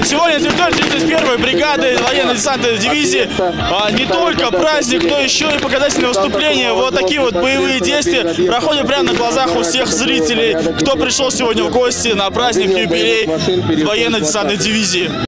Сегодня на территории 31-й бригады военно-десантной дивизии не только праздник, но еще и показательные выступления. Вот такие вот боевые действия проходят прямо на глазах у всех зрителей, кто пришел сегодня в гости на праздник юбилей военно-десантной дивизии.